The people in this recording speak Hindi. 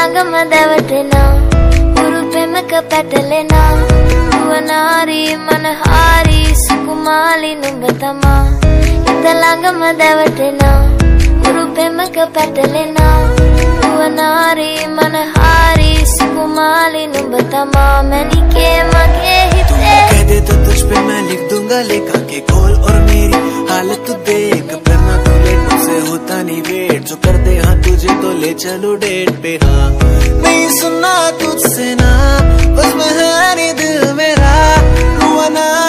లంగమదవటెనా ఉరుపెమక పెట్టలేనా యువనారి మనహారి సుకుమాలి నుంగతమా ఇంత లంగమదవటెనా ఉరుపెమక పెట్టలేనా యువనారి మనహారి सुकुमाली नुबतमा मैंने के मगे हिते कह दे तो तुझ पे मैं लिख दूंगा लेखा के कॉल और मेरी हालत तू देख फिर ना तू लेट मुझसे होता नहीं वेट जो कर दे हाँ तुझे तो ले चलो डेट पे हाँ नहीं सुनना तुझसे ना बस मैं है नहीं दिल मेरा रुआना